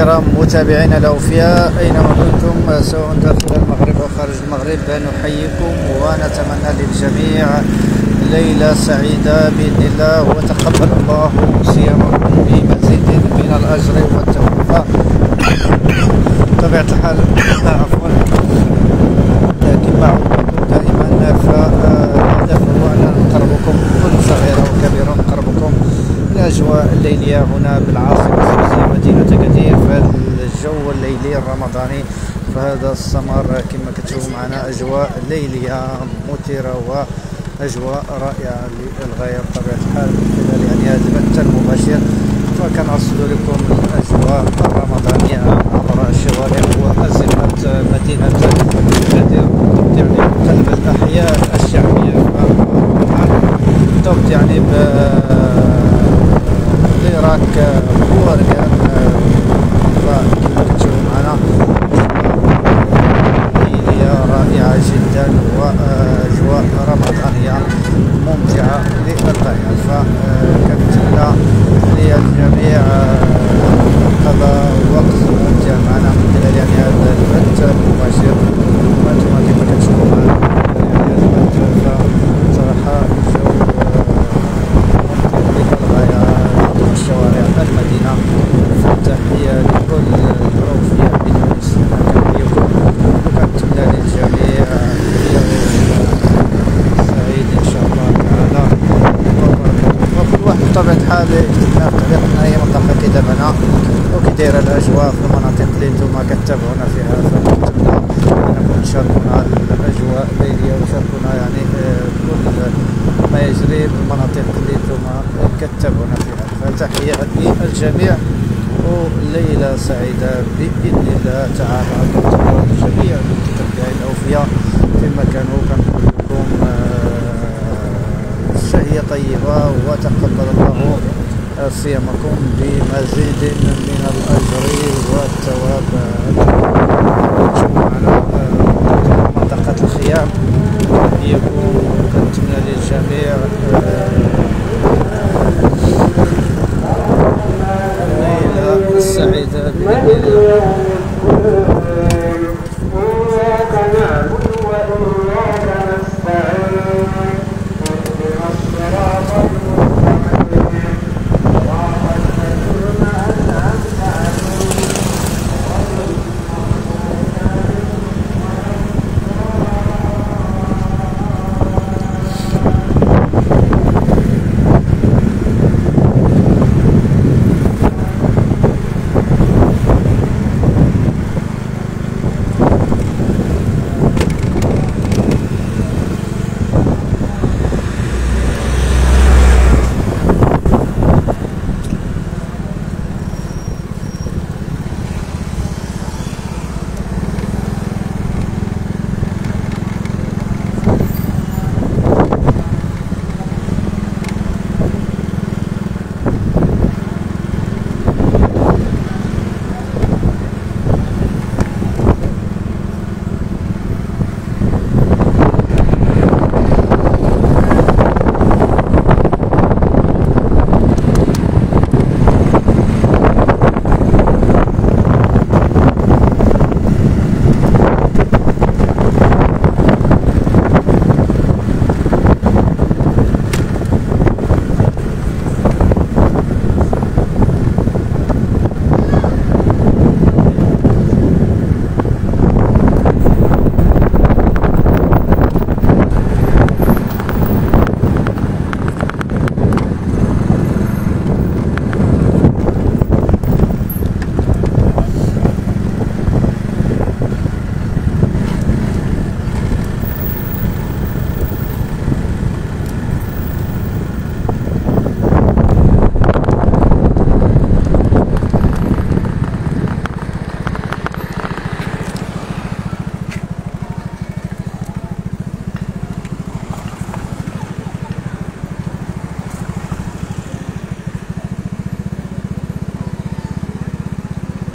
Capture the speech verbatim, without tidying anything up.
الكرام متابعينا الأوفياء أينما كنتم سواء داخل المغرب أو خارج المغرب، نحييكم ونتمنى للجميع ليلة سعيدة بإذن الله، وتقبل الله صيامكم بمزيد من الأجر والتوفيق. بطبيعة الحال عفوا كما عودتكم دائما، فالهدف هو أن نقربكم كل صغير وكبير، نقربكم الأجواء الليلية هنا بالعاصمة السويسرية مدينة أكادير في الجو الليلي الرمضاني. فهذا السمر كما كتشوفوا معنا أجواء ليلية مثيرة وأجواء رائعة للغاية بطبيعة الحال من خلال يعني هذا البث المباشر. فكنرصد لكم الأجواء الرمضانية عبر الشوارع وأزقة مدينة أكادير، بالضبط يعني قلب الأحياء الشعبية. بالضبط يعني ب راك بورقان، فكما كتشوفوا معنا ليلية رائعة جدا وأجواء رمضانية ممتعة للغاية. فكنتمنى للجميع قضاء وقت ممتع معنا من خلال يعني هذا البث المباشر، وانتم كما كتشوفوا معنا يعني هذا البث. صراحة الجو شوارع المدينة. تحية لكل الأوفياء بدون استثناء، كنحييكم وكنتمنى للجميع سعيد إن شاء الله تعالى. وكل واحد بطبيعة الحال يكتبنا في تعليقنا هي منطقة كي دابا وكي دايرة الأجواء في المناطق اللي نتوما كتابعونا فيها. فكنتمنى أنكم تشاركونا الأجواء الليلية وتشاركونا يعني كل ما يجري بالمناطق اللي نتوما كتابعونا فيها. فتحية للجميع وليلة سعيدة بإذن الله تعالى. كنتمنى للجميع المتابعين الأوفياء في مكانه، كنقول لكم شهية طيبة وتقبل الله صيامكم بمزيد من الأجر والثواب. معنا منطقة الخيام، تحييكم وكنتمنى للجميع ليلة سعيدة بإذن الله.